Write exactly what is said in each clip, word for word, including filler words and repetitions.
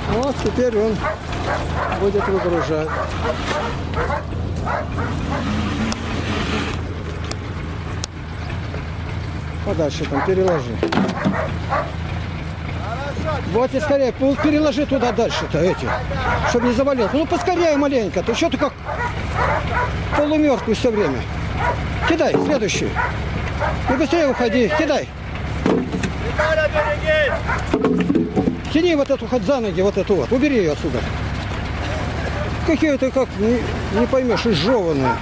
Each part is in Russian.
Вот теперь он будет выгружать. Подальше там переложи. Вот и скорее, ну, переложи туда дальше-то эти, чтобы не завалил. Ну поскорее маленько, ты что ты как полумертвый все время. Кидай, следующий. И быстрее уходи, кидай. Тяни вот эту хоть за ноги, вот эту вот, убери ее отсюда. Какие-то, как, не, не поймешь, изжеванные.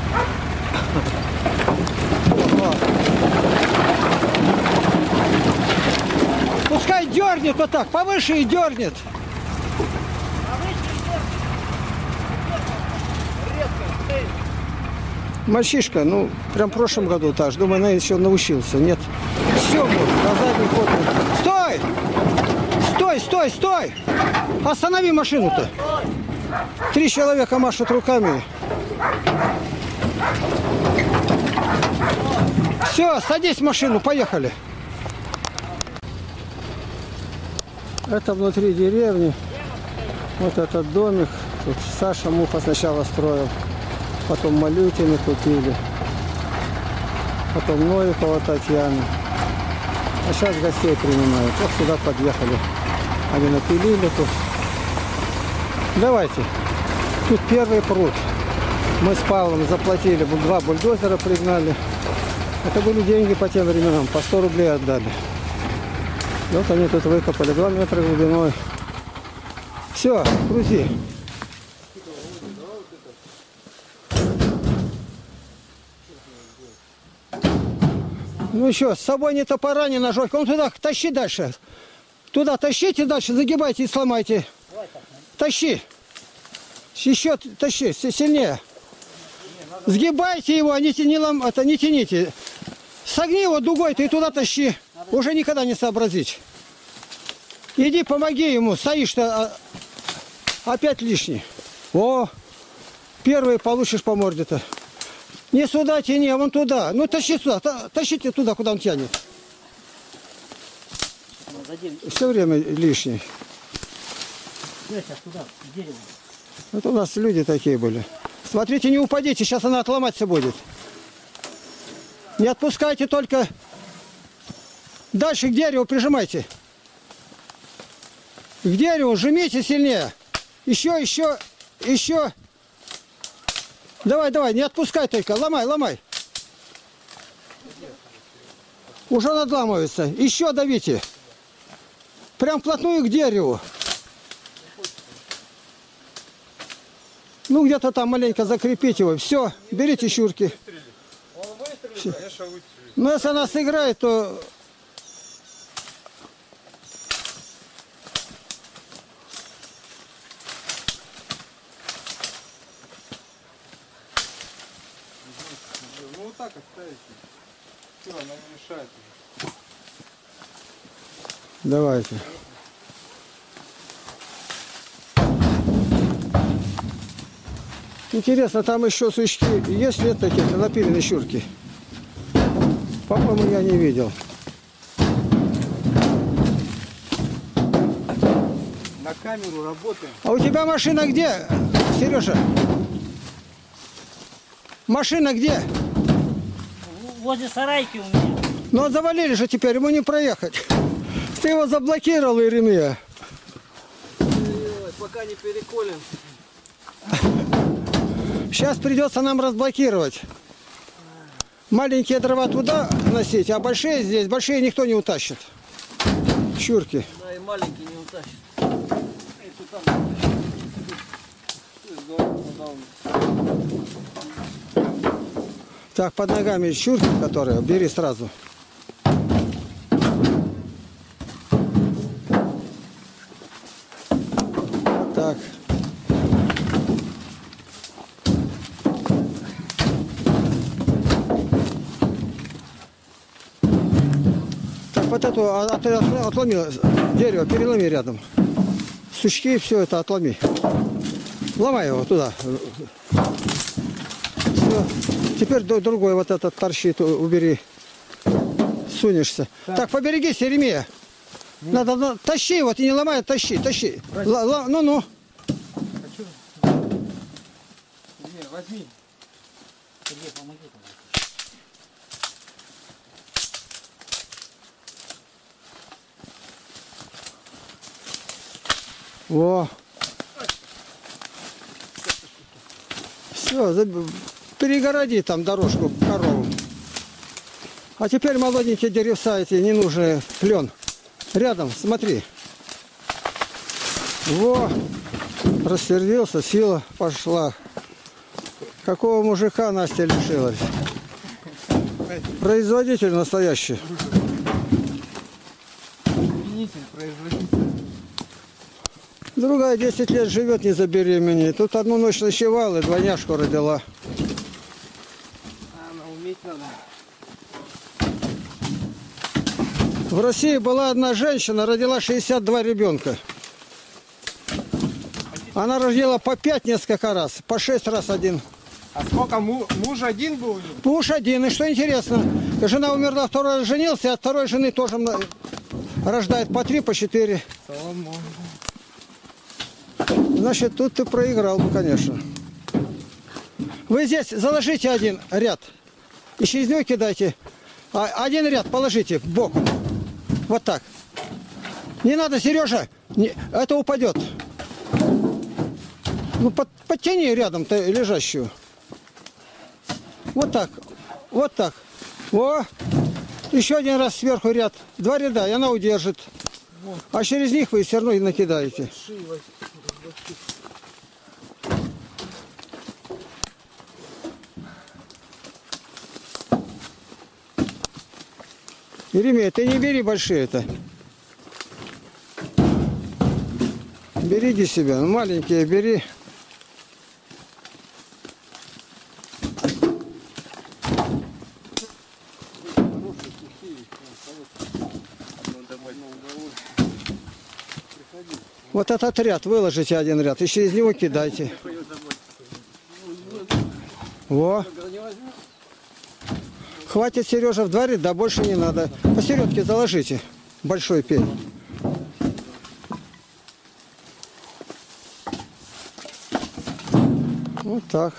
Пускай дернет вот так, повыше и дернет. Мальчишка, ну, прям в прошлом году так же. Думаю, она еще научился. Нет. Все, вот, на задний ход. Стой! Стой, стой, стой! Останови машину-то. Три человека машут руками. Все, садись в машину, поехали. Это внутри деревни. Вот этот домик. Тут Саша Муха сначала строил. Потом Малютины купили. Потом Новикова Татьяна. А сейчас гостей принимают. Вот сюда подъехали. Они напилили тут. Давайте. Тут первый пруд. Мы с Павлом заплатили. Два бульдозера пригнали. Это были деньги по тем временам. По сто рублей отдали. Вот они тут выкопали. два метра глубиной. Все, грузи. Ну еще, с собой ни топора, ни ножовки. Он туда тащи дальше. Туда тащите дальше, загибайте и сломайте. Тащи. Еще тащи, сильнее. Сгибайте его, а не, не, лом, это, не тяните. Согни его дугой, ты туда тащи. Уже никогда не сообразить. Иди, помоги ему, стоишь-то опять лишний. О, первый получишь по морде-то. Не сюда тяни, а вон туда. Ну тащи сюда, тащите туда, куда он тянет. Все время лишний. Это у нас люди такие были. Смотрите, не упадите, сейчас она отломаться будет. Не отпускайте только. Дальше к дереву прижимайте. К дереву жмите сильнее. Еще, еще, еще. Давай, давай, не отпускай только. Ломай, ломай. Уже надламывается. Еще давите. Прям вплотную к дереву. Ну, где-то там маленько закрепить его. Все, берите щурки. Все. Ну, если она сыграет, то... Ну, вот так оставите. Все, она не мешает уже. Давайте. Интересно, там еще сучки есть, нет таких напиленные щурки? По-моему, я не видел. На камеру работаем. А у тебя машина где, Сережа? Машина где? Возле сарайки у меня. Ну, завалили же теперь, ему не проехать. Ты его заблокировал, Иеремия. Пока не переколем. Сейчас придется нам разблокировать. Маленькие дрова туда носить, а большие здесь. Большие никто не утащит. Щурки. Да, и маленькие не утащит. Так, под ногами щурки, которые бери сразу. Так. Так, вот эту от, от, отломи дерево, переломи рядом. Сучки, все это отломи. Ломай его туда. Все. Теперь другой вот этот торчит, убери. Сунешься. Так, так поберегись, Иеремия. Надо, ну, тащи его, ты не ломай, тащи, тащи. Ла- ла- Ну-ну. Хочу. Не, возьми. Сергей, помоги, пожалуйста. Во. Все, перегороди там дорожку корову. А теперь молоденькие деревца эти ненужные, клен. Рядом, смотри. Во. Рассердился, сила пошла. Какого мужика Настя лишилась? Производитель настоящий. Изменитель, производитель. Другая десять лет живет, не забеременеет. Тут одну ночь ночевала и двойняшку родила. А, она уметь надо. В России была одна женщина, родила шестьдесят два ребенка. Она родила по пять несколько раз, по шесть раз один. А сколько му- муж один был? у него? Муж один, и что интересно, жена умерла, второй раз женился, а от второй жены тоже мно- рождает по три, по четыре. Соломон. Значит, тут ты проиграл бы, конечно. Вы здесь заложите один ряд и через него кидайте. А один ряд положите в бок. Вот так. Не надо, Сережа, не- это упадет. Ну, под, подтяни рядом-то лежащую. Вот так. Вот так. О! Еще один раз сверху ряд. Два ряда, и она удержит. А через них вы все равно и накидаете. Еремей, ты не бери большие-то. Береги себя. Ну, маленькие бери. Вот этот ряд выложите один ряд и через него кидайте. Во. Хватит, Сережа, в два ряда, больше не надо. Посередке заложите большой пень. Вот так.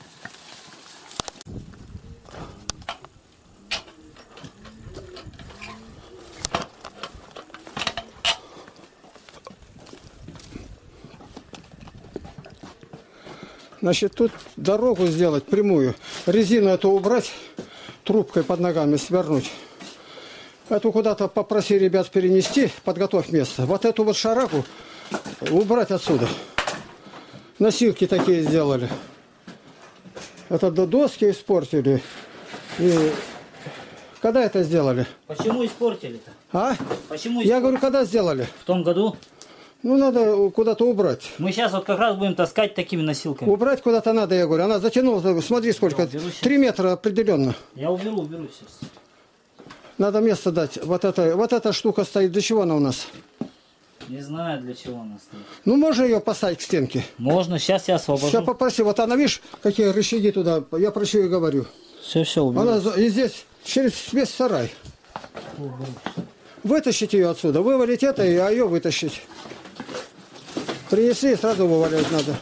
Значит, тут дорогу сделать прямую. Резину эту убрать, трубкой под ногами свернуть. Эту куда-то попроси ребят перенести, подготовь место. Вот эту вот шараку убрать отсюда. Носилки такие сделали. Это до доски испортили. И когда это сделали? Почему испортили-то? А? Почему Я испортили? говорю, когда сделали? В том году Ну, надо куда-то убрать. мы сейчас вот как раз будем таскать такими носилками. Убрать куда-то надо, я говорю. Она затянула, смотри сколько. Я уберу щас. Три метра определенно. Я уберу, уберу сейчас. Надо место дать. Вот эта, вот эта штука стоит. Для чего она у нас? Не знаю, для чего она стоит. Ну, можно ее поставить к стенке? Можно, сейчас я освобожу. Все, попроси. Вот она, видишь, какие рычаги туда. Я про что и говорю. Все, все, уберу. Она за- и здесь, через весь сарай. Вытащить ее отсюда. Вывалить это, и а ее вытащить. Принесли, и сразу вываливать надо.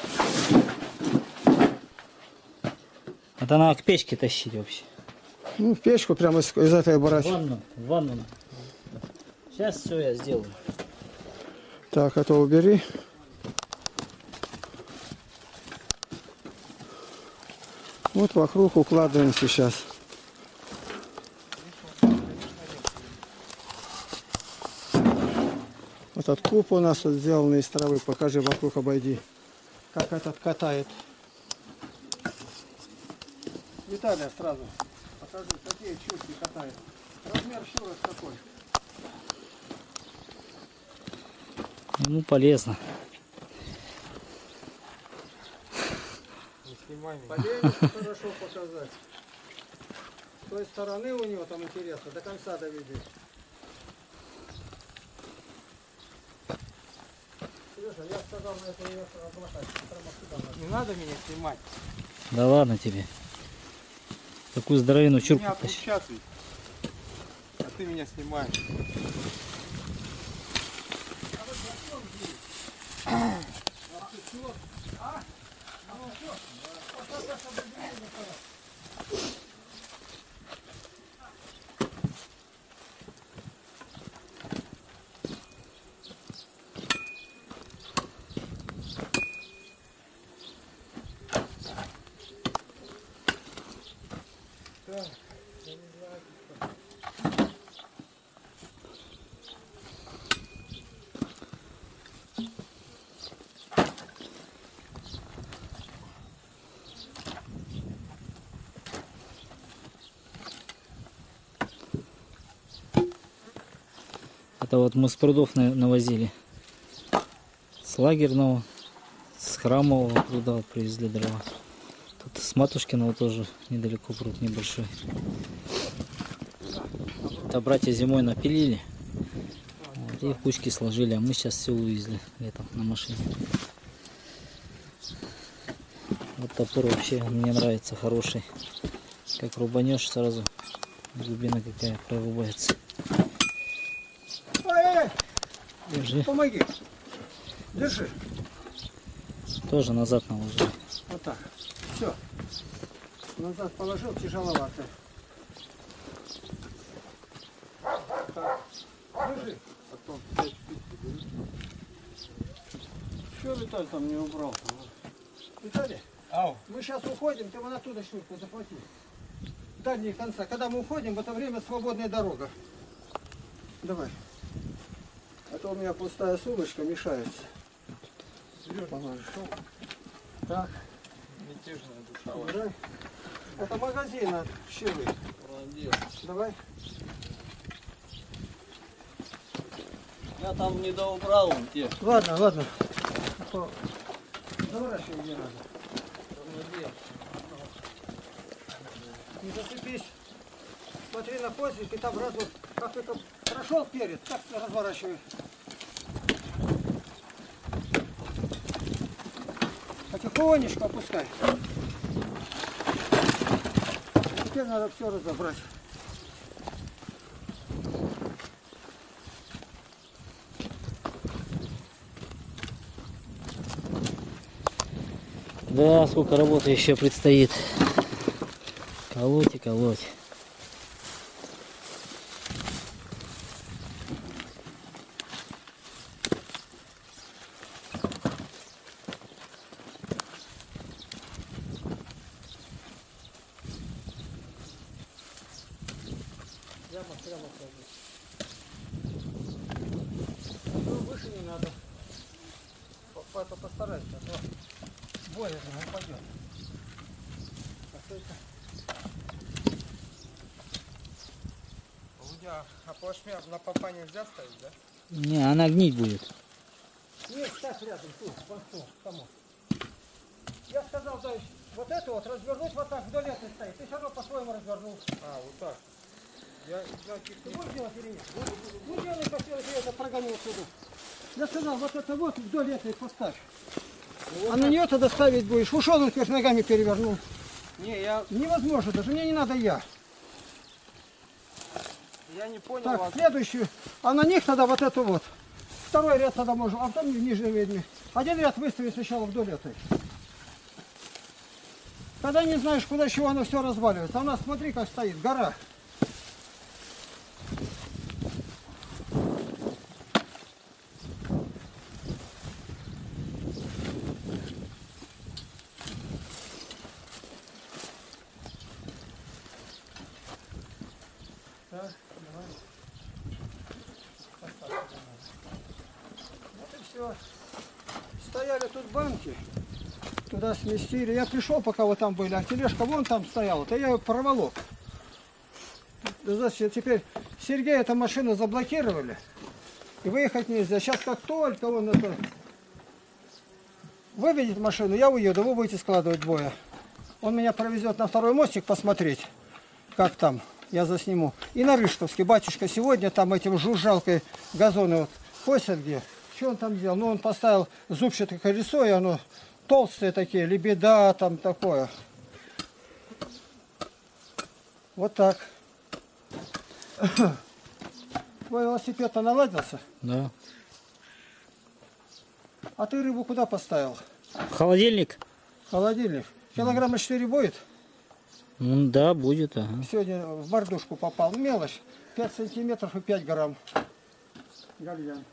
Это надо к печке тащить вообще. Ну, в печку прямо из, из этой брать. В ванну, в ванну. Сейчас все я сделаю. Так, это убери. Вот вокруг укладываем сейчас. Вот этот куб у нас вот сделанный из травы. Покажи, вокруг обойди. Как этот катает. Виталия сразу. Покажи, какие чурки катает. Размер чурок какой. Ему полезно. Не снимай меня. Поленится хорошо показать. С той стороны у него там интересно, до конца доведи. Сережа, я сказал на это ее облакать. Прямо сюда надо. Не надо меня снимать. Да ладно тебе. Такую здоровенную Меня чурку тащи. отпечатывай. А ты меня снимаешь. Это вот мы с прудов на- навозили. С лагерного, с храмового пруда вот привезли дрова. Тут с Матушкиного тоже недалеко пруд небольшой. Это братья зимой напилили. Вот, и в кучки сложили, а мы сейчас все увезли летом на машине. Вот топор вообще мне нравится, хороший. Как рубанешь, сразу глубина какая прорубается. Эй, Держи. помоги. Держи. Тоже назад наложили. Вот так. Все. Назад положил, тяжеловато. Так. Держи. Потом пять штук беру. Что Виталий там не убрал? Виталий, Ау. мы сейчас уходим, ты вон оттуда шнурку захвати. Дальние конца. Когда мы уходим, в это время свободная дорога. Давай. А то у меня пустая сумочка мешается. Положишь. Так. Мятежная душа. Давай. Это магазин от щелы. Молодец. Давай. Я там не доубрал он те. Ладно, ладно. Заворачивай где надо. Молодец. Не зацепись. Смотри на хвостик и там раз вот, как это прошел перед, так разворачивай. Потихонечку опускай. Теперь надо все разобрать. Да, сколько работы еще предстоит. Колоть и колоть. Прямо, прямо клади. Ну, выше не надо. По- по- Постарайся, а то боязно упадет. А что это? Лудя, а плашмя на попа нельзя ставить, да? Не, она гнить будет. Нет, ставь рядом, тут, вон ту, тому. Я сказал, да, вот это вот развернуть вот так вдоль этой стоит. Ты все равно по-своему развернул. А, вот так. Я значит, Ты не... будешь делать или нет? Ну, делай, хотел, ты это прогонил сюда. Я сказал, вот это вот вдоль этой поставь. А на нее тогда ставить будешь. Ушел, он теперь ногами перевернул. Не, я, Невозможно даже, мне не надо я. я не понял Так, вас. следующую. А на них тогда вот эту вот. Второй ряд тогда можно, а потом ниже ведьми. Один ряд выставить сначала вдоль этой. Когда не знаешь, куда чего, оно все разваливается. А у нас, смотри, как стоит, гора. Так, давай. Вот и все. Стояли тут банки. Туда сместили. Я пришел, пока вы там были, а тележка вон там стояла, то я ее проволок. Да, значит, теперь Сергей эту машину заблокировали. И выехать нельзя. Сейчас как только он это выведет машину, я уеду, вы будете складывать двое. Он меня провезет на второй мостик посмотреть, как там. Я засниму. И на Рыштовский. Батюшка сегодня там этим жужжалкой газоны вот косят где. Что он там делал? Ну, он поставил зубчатое колесо, и оно толстые такие, лебеда там такое. Вот так. Твой велосипед-то наладился? Да. А ты рыбу куда поставил? В холодильник. Холодильник. Килограмма четыре будет. Ну да, будет, ага. Сегодня в мордушку попал. Мелочь. пять сантиметров и пять грамм. Гальян.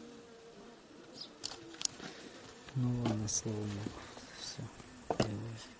Ну ладно, слава богу. Все.